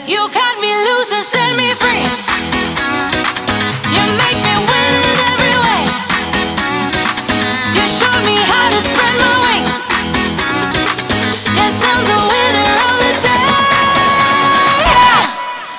You cut me loose and set me free. You make me win in every way. You showed me how to spread my wings. Yes, I'm the winner of the day. Yeah.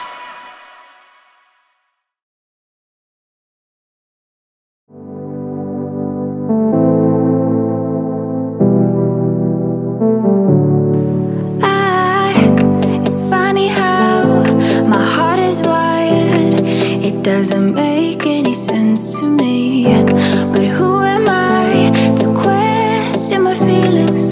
It's funny how my heart is wired. It doesn't make any sense to me. But who am I to question my feelings?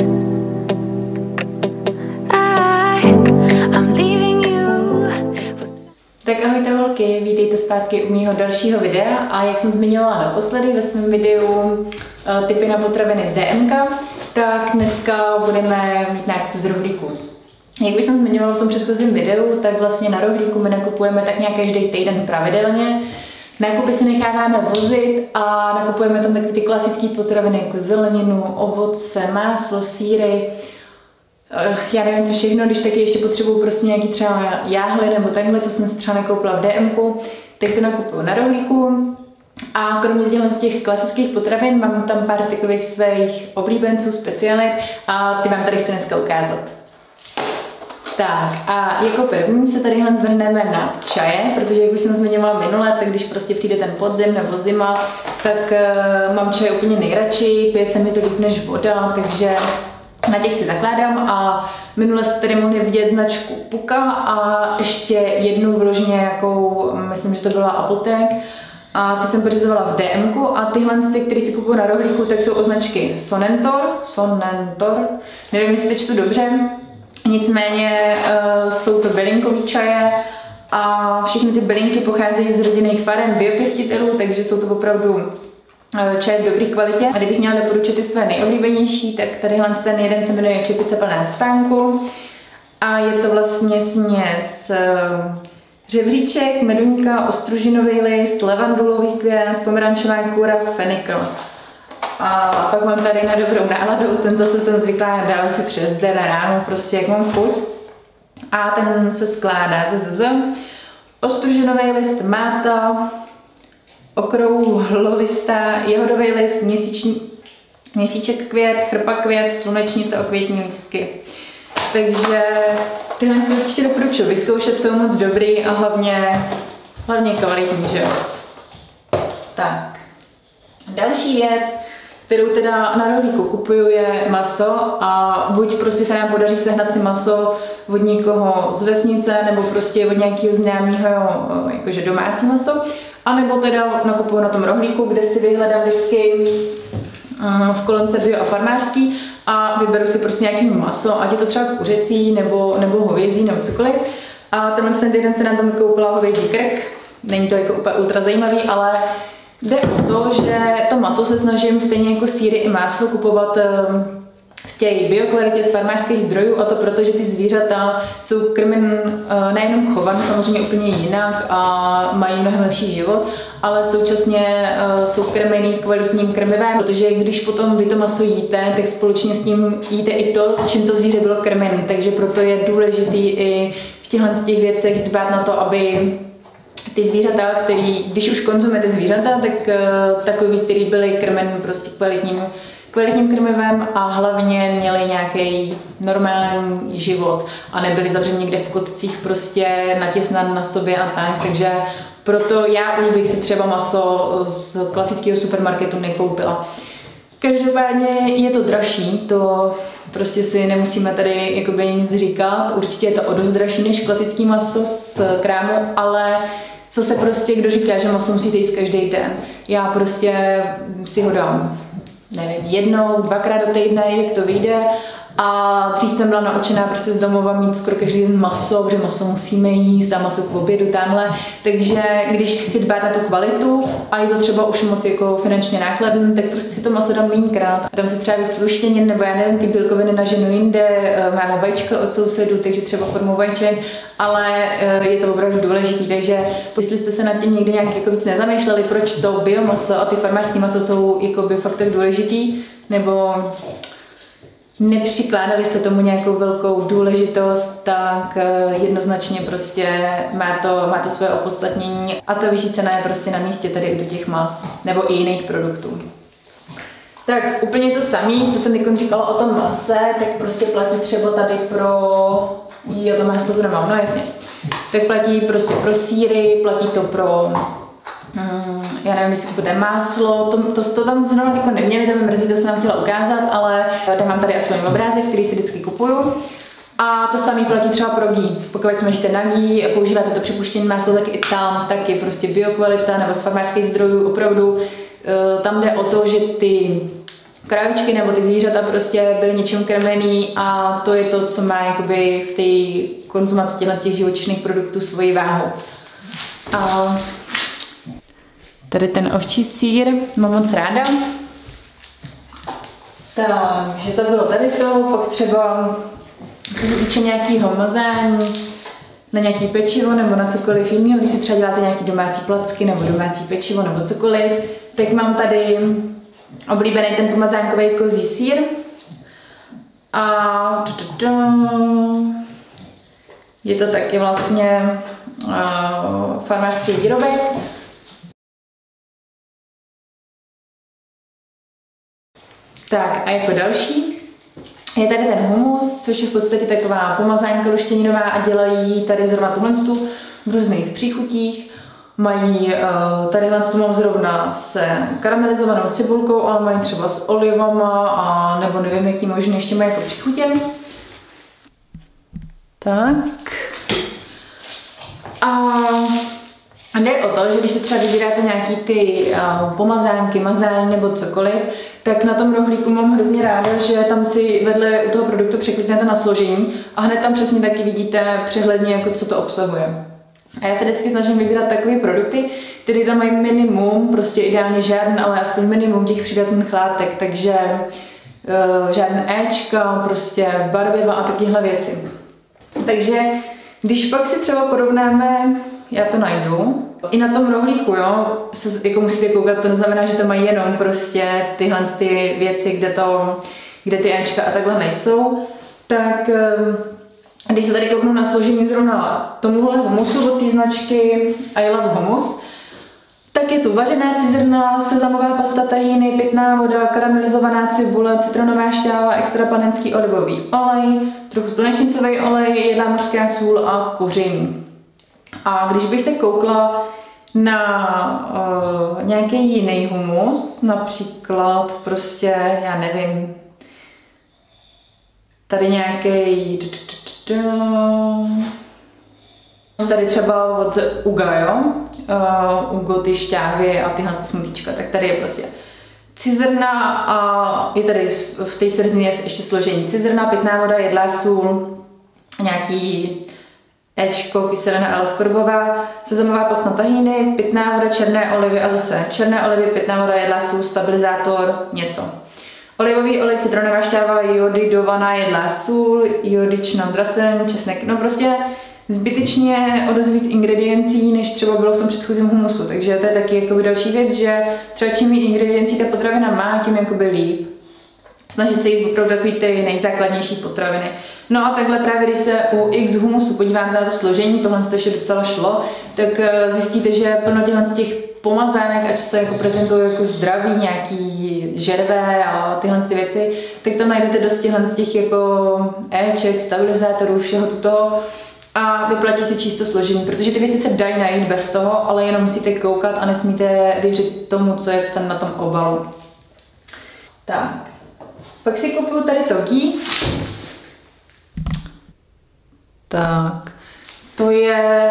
I'm leaving you. Tak ahojte holky, vítejte zpátky u mýho dalšího videa a jak jsem zmiňovala naposledy ve svém videu tipy na potraviny z DMK, tak dneska budeme mít nákup z rohlíku. Jak už jsem zmiňovala v tom předchozím videu, tak vlastně na rohlíku my nakupujeme tak nějak každý týden pravidelně. Nákupy si necháváme vozit a nakupujeme tam takové ty klasické potraviny jako zeleninu, ovoce, máslo, sýry. Já nevím co všechno, když taky ještě potřebuju prostě nějaký třeba jáhly nebo takhle, co jsem si třeba nakoupila v DMku, tak to nakupuju na rohlíku. A kromě z těch klasických potravin mám tam pár takových svých oblíbenců, specialit a ty vám tady chci dneska ukázat. Tak a jako první se tady zvrhneme na čaje, protože jak už jsem zmiňovala minule, tak když prostě přijde ten podzim nebo zima, tak mám čaj úplně nejradši, pije se mi to líp než voda, takže na těch si zakládám a minule jste tady mohli vidět značku Puka a ještě jednu vložně jakou, myslím, že to byla Apotek. A ty jsem pořizovala v DMku a tyhle, které si kupuju na rohlíku, tak jsou o značky Sonentor, nevím, jestli to čtu dobře. Nicméně jsou to bylinkový čaje a všechny ty bylinky pocházejí z rodinných farem biopěstitelů, takže jsou to opravdu čaje v dobré kvalitě. A kdybych měla doporučit ty své nejoblíbenější, tak tadyhle ten jeden se jmenuje Čepice plná spánku a je to vlastně směs řebříček, meduňka, ostružinový list, levandulový květ, pomerančová kůra, fenikl. A pak mám tady na dobrou náladu, ten zase jsem zvyklá dávat si přes den ráno, prostě jak mám chuť. A ten se skládá ze ostružinový list, máta, okrouhlolista, jahodový list, měsíček květ, chrpa květ, slunečnice, okvětní lístky. Takže tyhle si určitě doporučuji vyzkoušet, jsou moc dobrý a hlavně kvalitní, že jo. Tak, další věc, kterou teda na rohlíku kupuju, je maso a buď prostě se nám podaří sehnat si maso od někoho z vesnice nebo prostě od nějakého známého jakože domácí maso, anebo teda nakupuju na tom rohlíku, kde si vyhledám vždycky v kolonce bio a farmářský a vyberu si prostě nějaký maso, ať je to třeba kuřecí nebo hovězí nebo cokoliv. A ten týden se nám tam koupila hovězí krk, není to jako úplně ultra zajímavý, ale jde o to, že to maso se snažím stejně jako sýry i máslo kupovat v té biokvalitě z farmářských zdrojů, a to proto, že ty zvířata jsou krmen nejenom chované samozřejmě úplně jinak a mají mnohem lepší život, ale současně jsou krmený kvalitním krmivem, protože když potom vy to maso jíte, tak společně s tím jíte i to, čím to zvíře bylo krmené, takže proto je důležitý i v těchto těch věcech dbát na to, aby ty zvířata, když už konzumujete zvířata, tak takový, který byly krmen prostě kvalitním krmivem a hlavně měli nějaký normální život a nebyli zavřeni někde v kotcích prostě natěsnan na sobě a tak, takže proto já už bych si třeba maso z klasického supermarketu nekoupila. Každopádně je to dražší, to prostě si nemusíme tady jakoby nic říkat, určitě je to o dost dražší než klasický maso z krámu, ale zase prostě kdo říká, že maso musíte jíst každý den, já prostě si ho dám, nevím, jednou, dvakrát do týdne, jak to vyjde. A dřív jsem byla naučená prostě z domova mít skoro každý den maso, protože maso musíme jíst a maso k obědu tamhle. Takže když chci dbát na tu kvalitu a je to třeba už moc jako finančně nákladné, tak prostě si to maso dám méněkrát. Dám si třeba víc luštěnin, nebo já nevím, ty bílkoviny naženu jinde, máme vajíčka od sousedů, takže třeba formou vajíček, ale je to opravdu důležitý. Takže jestli jste se nad tím někdy nějak jako víc nezamýšleli, proč to biomaso a ty farmářské maso jsou jako by fakt tak důležitý, nebo nepřikládali jste tomu nějakou velkou důležitost, tak jednoznačně prostě má to své opodstatnění a ta vyšší cena je prostě na místě tady u těch mas nebo i jiných produktů. Tak úplně to samé, co jsem teď říkala o tom mase, tak prostě platí třeba tady pro... Jo, to máslo tu nemám, no jasně. Tak platí prostě pro sýry, platí to pro... já nevím, jestli kupujete máslo, to tam zrovna jako neměli, to mi mrzí, to jsem vám chtěla ukázat, ale dám tady aspoň obrázek, který si vždycky kupuju. A to samé platí třeba pro ghee. Pokud smažíte na ghee a používáte to připuštěné máslo, tak i tam taky prostě biokvalita nebo z farmářských zdrojů opravdu. Tam jde o to, že ty kravičky nebo ty zvířata prostě byly něčím krmený a to je to, co má jakoby v té konzumaci těch živočišných produktů svoji váhu. A tady ten ovčí sýr mám moc ráda. Takže to bylo tady to, pak třeba co se týče nějakého mazání na nějaký pečivo nebo na cokoliv jiného, když si třeba děláte nějaký domácí placky nebo domácí pečivo nebo cokoliv, tak mám tady oblíbený ten pomazánkový kozí sýr. A je to taky vlastně farmářský výrobek. Tak a jako další je tady ten humus, což je v podstatě taková pomazánka luštěninová a dělají tady zrovna tuhle v různých příchutích. Mají tady mám zrovna se karamelizovanou cibulkou, ale mají třeba s olivama a nebo nevím, jaký možný ještě mají jako příchutě. Tak. A jde o to, že když se třeba vybíráte nějaký ty pomazánky, mazání nebo cokoliv, tak na tom rohlíku mám hrozně ráda, že tam si vedle u toho produktu překliknete na složení a hned tam přesně taky vidíte přehledně, jako co to obsahuje. A já se vždycky snažím vybírat takové produkty, které tam mají minimum, prostě ideálně žádný, ale aspoň minimum těch přidatných látek, takže žádné éčka, prostě barviva a takovéhle věci. Takže když pak si třeba porovnáme, já to najdu, i na tom rohlíku, jo, se, jako musíte koukat, to neznamená, že to mají jenom prostě tyhle ty věci, kde ty éčka a takhle nejsou, tak když se tady kouknu na složení zrovna tomuhle humusu od té značky I Love Hummus, tak je tu vařená cizrna, sezamová pasta tahíny, pitná voda, karamelizovaná cibule, citronová šťáva, extra panenský olivový olej, trochu slunečnicový olej, jedlá mořská sůl a koření. A když bych se koukla na nějaký jiný humus, například prostě, já nevím, tady nějaký tady třeba od Uga, jo? Ugo, ty šťávy a tyhle smutíčka, tak tady je prostě cizrna a je tady v té cizrně ještě složení cizrna, pitná voda, jedlá sůl, nějaký éčko, kyselina L-skorbová, sezamová pasta tahíny, pitná voda, černé olivy a zase černé olivy, pitná voda, jedlá sůl, stabilizátor, něco. Olivový olej, citronová šťáva, jodidovaná jedlá sůl, jodičná draselň, česnek, no prostě zbytečně o dost víc ingrediencí, než třeba bylo v tom předchozím humusu, takže to je taky jakoby další věc, že třeba čím méně ingrediencí ta potravina má, tím jakoby líp. Snažit se jíst opravdu takový ty nejzákladnější potraviny. No a takhle právě, když se u X humusu podíváte na to složení, tohle to ještě docela šlo, tak zjistíte, že plno těch pomazánek, ať se jako prezentují jako zdraví, nějaký žervé a tyhle ty věci, tak tam najdete dost těch jako éček, stabilizátorů, všeho tuto. A vyplatí se číst to složení, protože ty věci se dají najít bez toho, ale jenom musíte koukat a nesmíte věřit tomu, co je psané na tom obalu. Tak, pak si kupuju tady to ghee. Tak, to je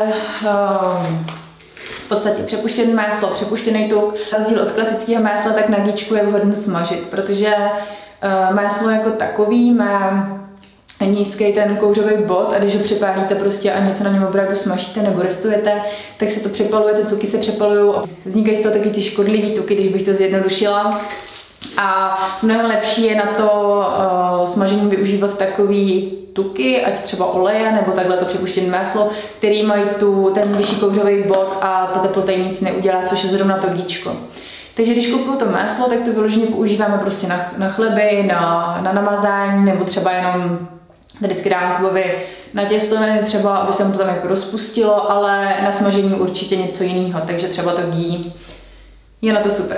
v podstatě přepuštěné máslo, přepuštěný tuk. Rozdíl od klasického másla, tak na ghíčku je vhodné smažit, protože máslo jako takový má nízký ten kouřový bod a když ho připálíte prostě a něco na něm opravdu smažíte nebo restujete, tak se to přepaluje, ty tuky se přepalují a vznikají z toho takový ty škodlivý tuky, když bych to zjednodušila. A mnohem lepší je na to smažení využívat takový tuky, ať třeba oleje nebo takhle to přepuštěné máslo, který mají ten vyšší kouřový bod a ta teplota jim nic neudělá, což je zrovna to ghíčko. Takže když kupuju to máslo, tak to vyloženě používáme prostě na chleby, na namazání, nebo třeba jenom vždycky dám Kubovi na těstoviny třeba, aby se mu to tam jako rozpustilo, ale na smažení určitě něco jiného, takže třeba to ghee je na to super.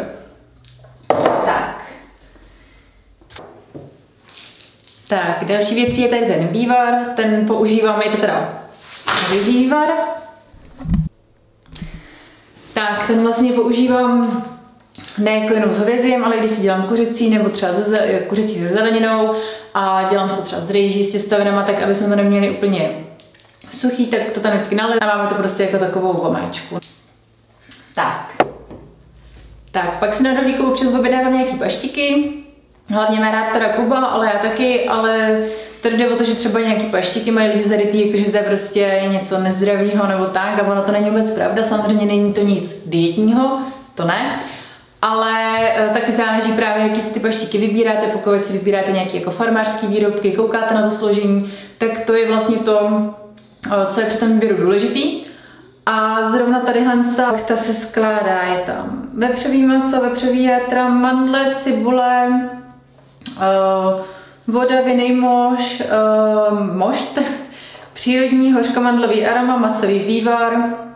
Tak, další věc je tady ten vývar, ten používám, je to teda hovězí vývar. Tak, ten vlastně používám ne jako jenom s hovězím, ale když si dělám kuřecí nebo třeba kuřecí se zeleninou a dělám si to třeba z rejží s těstovinama, tak aby jsme to neměli úplně suchý, tak to tam vždycky naliju a máme to prostě jako takovou vomáčku. Tak, pak si na rohlíku občas objednávám nějaký paštiky. Hlavně má rád teda Kuba, ale já taky, ale tady jde o to, že třeba nějaký paštiky mají lidi zarytý, jakože to je prostě něco nezdravýho nebo tak, a ono to není vůbec pravda, samozřejmě není to nic dietního, to ne, ale taky záleží právě, jaký si ty paštiky vybíráte, pokud si vybíráte nějaké jako farmářské výrobky, koukáte na to složení, tak to je vlastně to, co je při tom výběru důležitý. A zrovna tadyhle ta se skládá, je tam vepřový maso, vepřový játra, mandle, cibule, voda, vinný moš, mošt, přírodní hořkomandlový aroma, masový vývar,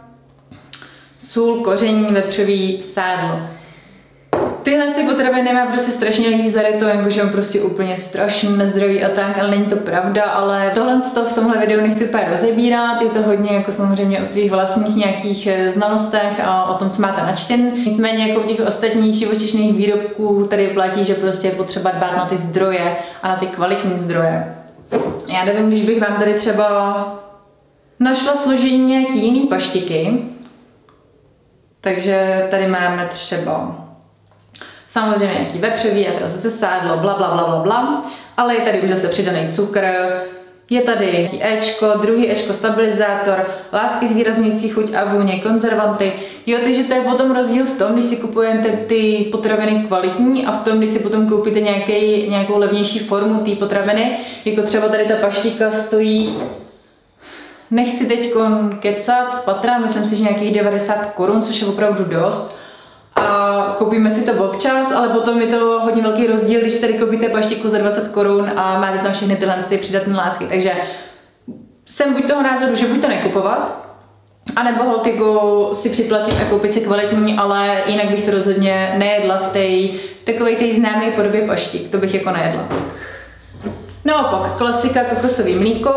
sůl, koření, vepřový sádlo. Tyhle ty potraviny má prostě strašně lidí zaryto, jakože on prostě úplně strašně nezdravý a tak, ale není to pravda, ale tohle v tomhle videu nechci úplně rozebírat, je to hodně jako samozřejmě o svých vlastních nějakých znalostech a o tom, co máte načten. Nicméně jako u těch ostatních živočišných výrobků tady platí, že prostě je potřeba dbát na ty zdroje a na ty kvalitní zdroje. Já nevím, když bych vám tady třeba našla složení nějaký jiný paštiky, takže tady máme třeba samozřejmě nějaký vepřový a teda zase sádlo, bla, bla, bla, bla, bla, ale je tady už zase přidaný cukr, je tady Ečko, druhý Ečko stabilizátor, látky zvýrazňující chuť a vůně, konzervanty. Jo, takže to je potom rozdíl v tom, když si kupujete ty potraviny kvalitní a v tom, když si potom koupíte nějakou levnější formu té potraviny, jako třeba tady ta paštika stojí, nechci teď kecat, z patra, myslím si, že nějakých 90 korun, což je opravdu dost. A koupíme si to občas, ale potom je to hodně velký rozdíl, když si tady koupíte paštiku za 20 korun a máte tam všechny tyhle přidatné látky. Takže jsem buď toho názoru, že buď to nekupovat, anebo holtigu si připlatit a koupit si kvalitní, ale jinak bych to rozhodně nejedla v té takové té známé podobě paštik, to bych jako nejedla. No a pak klasika kokosový mlíko.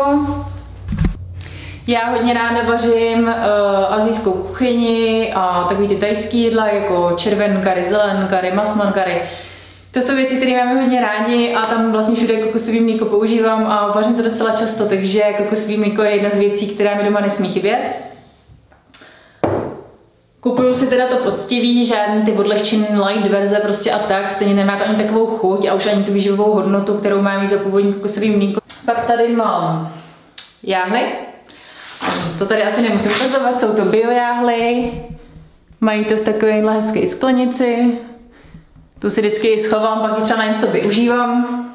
Já hodně ráda vařím asijskou kuchyni a takový ty thajský jídla jako červen curry, zelen curry, masman curry. To jsou věci, které máme hodně rádi a tam vlastně všude kokosový mlíko používám a vařím to docela často, takže kokosový mlíko je jedna z věcí, která mi doma nesmí chybět. Kupuju si teda to poctivý, žádný ty odlehčený light verze prostě a tak, stejně nemá to ani takovou chuť a už ani tu výživovou hodnotu, kterou má mít to původní kokosový mlíko. Pak tady mám jáhly. To tady asi nemusím ukazovat, jsou to biojáhly, mají to v takovéhle hezké sklenici, tu si vždycky schovám, pak ji třeba na něco využívám.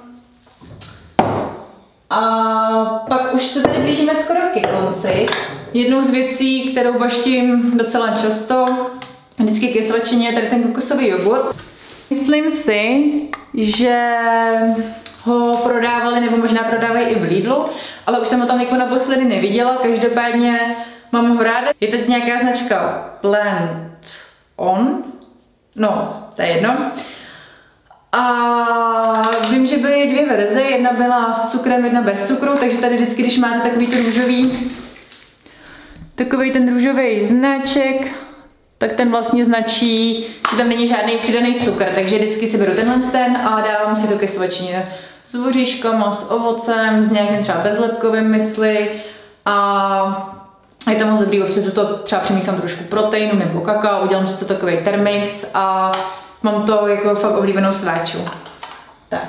A pak už se tady blížíme skoro ke konci. Jednou z věcí, kterou baštím docela často, vždycky ke svačině, je tady ten kokosový jogurt. Myslím si, že ho prodávali, nebo možná prodávají i v Lidlu, ale už jsem ho tam jako naposledy neviděla, každopádně mám ho ráda. Je teď nějaká značka Plant On, no, to je jedno. A vím, že byly dvě verze, jedna byla s cukrem, jedna bez cukru, takže tady vždycky, když máte takový ten růžový značek, tak ten vlastně značí, že tam není žádný přidaný cukr, takže vždycky si beru tenhle a dávám si to ke svačině s voříškama, s ovocem, s nějakým třeba bezlepkovým mysli a je to moc dobrý, občas do toho třeba přimíchám trošku proteinu nebo kakao, udělám si to takový termix a mám to jako fakt oblíbenou sváču. Tak.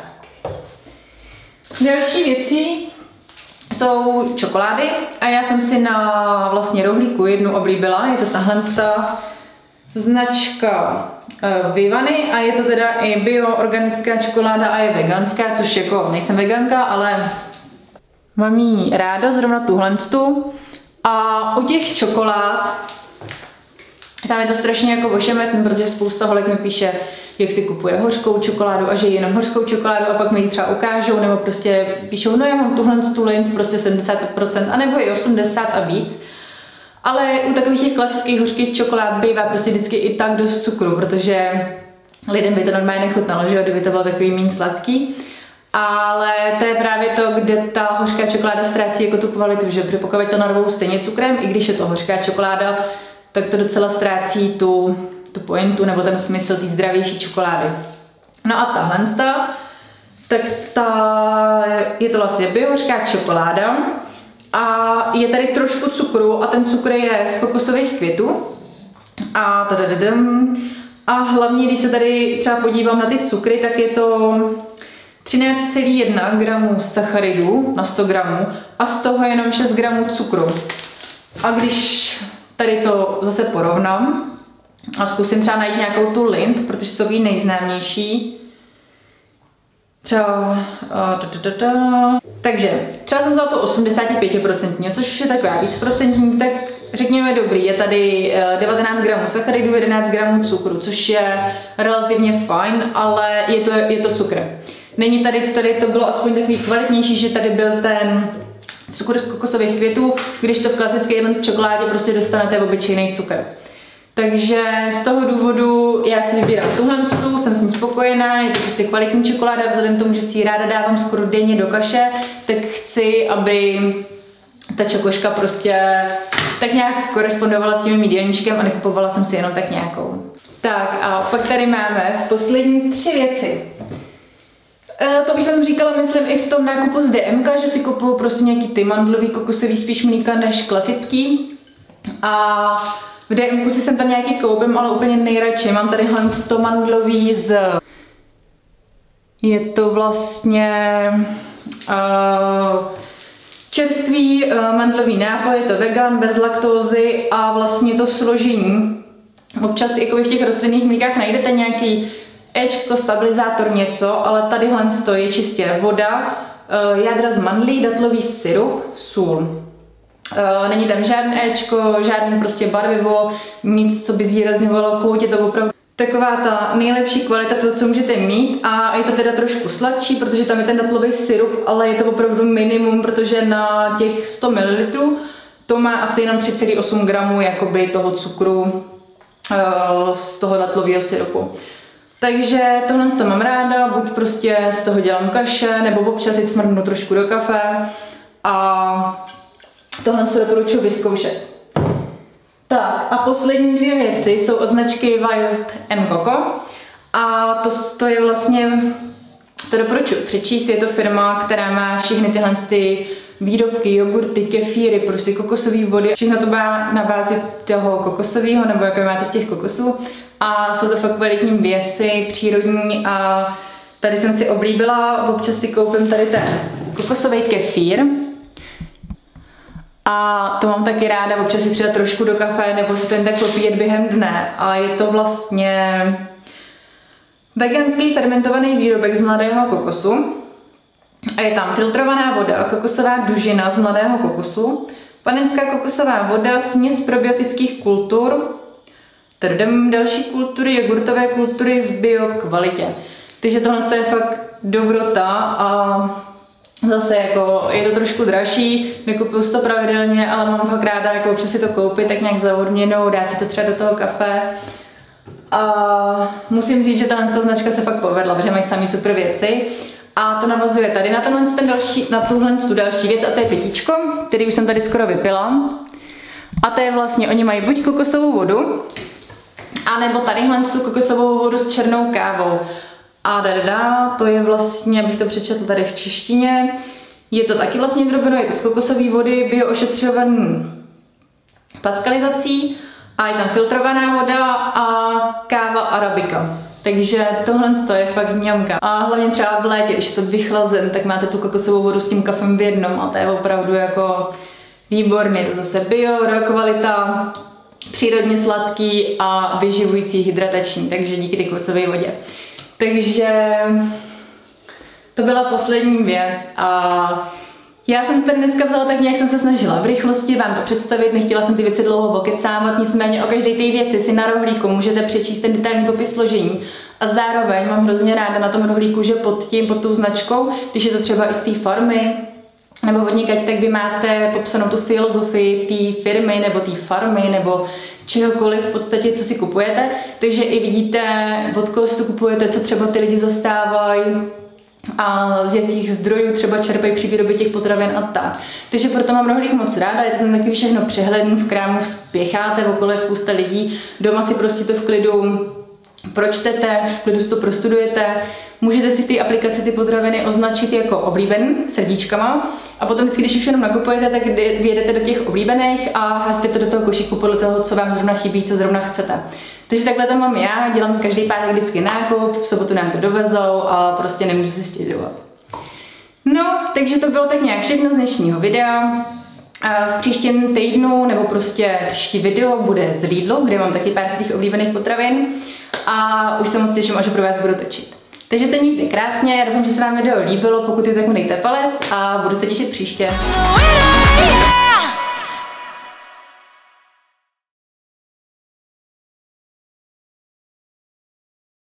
Další věcí jsou čokolády a já jsem si na vlastně rohlíku jednu oblíbila, je to tahle značka Vivany a je to teda i bioorganická čokoláda a je veganská, což jako nejsem veganka, ale mám jí ráda, zrovna tuhlenstu. A u těch čokolád Tam je to strašně jako ošemetný, protože spousta holek mi píše, jak si kupuje hořkou čokoládu a že jenom hořkou čokoládu a pak mi ji třeba ukážou, nebo prostě píšou, no já mám tuhle Lindt prostě 70%, anebo i 80% a víc. Ale u takových těch klasických hořkých čokolád bývá prostě vždycky i tak dost cukru, protože lidem by to normálně nechutnalo, že jo, kdyby to bylo takový méně sladký. Ale to je právě to, kde ta hořká čokoláda ztrácí jako tu kvalitu, že pokud to narvou stejně cukrem, i když je to hořká čokoláda, tak to docela ztrácí tu pointu nebo ten smysl té zdravější čokolády. No a tahle, tak je to vlastně biohořká čokoláda a je tady trošku cukru a ten cukr je z kokosových květů. A hlavně, když se tady třeba podívám na ty cukry, tak je to 13,1 gramů sacharidů na 100 gramů a z toho jenom 6 gramů cukru. A když tady to zase porovnám a zkusím třeba najít nějakou tu Lindt, protože jsou jí nejznámější. Třeba... Takže třeba jsem vzala to 85%, což už je taková víc procentní, tak řekněme dobrý, je tady 19 gramů sacharidů, 11 gramů cukru, což je relativně fajn, ale je to cukr. Není tady to bylo aspoň takový kvalitnější, že tady byl ten cukr z kokosových květů, když to v klasické Lindt čokoládě prostě dostanete obyčejný cukr. Takže z toho důvodu já si vybírám tuhle, jsem s ní spokojená, je to prostě kvalitní čokoláda, vzhledem k tomu, že si ji ráda dávám skoro denně do kaše, tak chci, aby ta čokoška prostě tak nějak korespondovala s tím mým jídelníčkem a nekupovala jsem si jenom tak nějakou. Tak a pak tady máme poslední 3 věci. To už jsem říkala, myslím, i v tom nákupu z DMK, že si kupuju prostě nějaký ty mandlový, kokosový spíš mlíka než klasický. A v DMku si jsem tam nějaký koupím, ale úplně nejradši. Mám tady to mandlový je to vlastně čerstvý mandlový nápoj, je to vegan, bez laktózy a vlastně to složení. Občas jako v těch rostlinných mlíkách najdete nějaký Ečko, stabilizátor, něco, ale tadyhle je čistě voda, jádra z mandlí, datlový syrup, sůl. Není tam žádné Ečko, žádné prostě barvivo, nic, co by zvýrazňovalo chuť, je to opravdu taková ta nejlepší kvalita toho, co můžete mít a je to teda trošku sladší, protože tam je ten datlový syrup, ale je to opravdu minimum, protože na těch 100 ml to má asi jenom 3,8 gramů jakoby toho cukru z toho datlového syrupu. Takže tohle to mám ráda, buď prostě z toho dělám kaše, nebo občas jít smrknu trošku do kafe a tohle se doporučuji vyzkoušet. Tak a poslední 2 věci jsou od značky Wild & Coco a to je vlastně, to doporučuji přečíst, je to firma, která má všechny tyhle výrobky, jogurty, kefíry, prostě kokosové vody, všechno to má na bázi toho kokosového, nebo jako máte z těch kokosů. A jsou to fakt kvalitní věci, přírodní a tady jsem si oblíbila, občas si koupím tady ten kokosový kefír. A to mám taky ráda, občas si přidat trošku do kafe nebo si to jen tak popíjet během dne. A je to vlastně veganský fermentovaný výrobek z mladého kokosu. A je tam filtrovaná voda, kokosová dužina z mladého kokosu, panenská kokosová voda, směs probiotických kultur, další kultury, jogurtové kultury v bio kvalitě. Takže tohle je fakt dobrota a zase jako je to trošku dražší, nekupuju to pravidelně, ale mám fakt ráda jako občas si to koupit tak nějak za odměnou, dát si to třeba do toho kafe. A musím říct, že ta značka se fakt povedla, protože mají sami super věci. A to navazuje tady na tuhle další věc a to je pitíčko, který už jsem tady skoro vypila. A to je vlastně, oni mají buď kokosovou vodu, anebo tadyhle tu kokosovou vodu s černou kávou. A to je vlastně, abych to přečetla tady v češtině, je to taky vlastně vyrobeno, je to z kokosové vody, bioošetřovaný paskalizací a je tam filtrovaná voda a káva arabika. Takže tohle je fakt mňamka. A hlavně třeba v létě, když je to vychlazen, tak máte tu kokosovou vodu s tím kafem v jednom a to je opravdu jako výborný. To zase bio, kvalita, přírodně sladký a vyživující, hydratační, takže díky té kokosové vodě. Takže to byla poslední věc a Já jsem to tady dneska vzala tak nějak, jsem se snažila v rychlosti vám to představit, nechtěla jsem ty věci dlouho okecávat, nicméně o každé té věci si na rohlíku můžete přečíst ten detailní popis složení. A zároveň mám hrozně ráda na tom rohlíku, že pod tou značkou, když je to třeba i z té farmy, nebo odnikať, tak vy máte popsanou tu filozofii té firmy, nebo té farmy, nebo čehokoliv v podstatě, co si kupujete. Takže i vidíte, od koho si to kupujete, co třeba ty lidi zastávají, a z jakých zdrojů třeba čerpají při výrobě těch potravin a tak. Takže proto mám rohlík moc ráda, je to tam taky všechno přehledný, v krámu spěcháte, okolo je spousta lidí, doma si prostě to v klidu pročtete, v klidu si to prostudujete, můžete si v té aplikaci ty potraviny označit jako oblíbený srdíčkama a potom vždycky, když už jenom nakupujete, tak vyjedete do těch oblíbených a házíte to do toho košíku podle toho, co vám zrovna chybí, co zrovna chcete. Takže takhle to mám já, dělám každý pátek vždycky nákup, v sobotu nám to dovezou a prostě nemůžu si stěžovat. No, takže to bylo tak nějak všechno z dnešního videa. A v příštím týdnu, nebo prostě příští video bude z Lidlu, kde mám taky pár svých oblíbených potravin a už se moc těším, až pro vás budu točit. Takže se mějte krásně, já doufám, že se vám video líbilo, pokud je tak mu dejte palec a budu se těšit příště.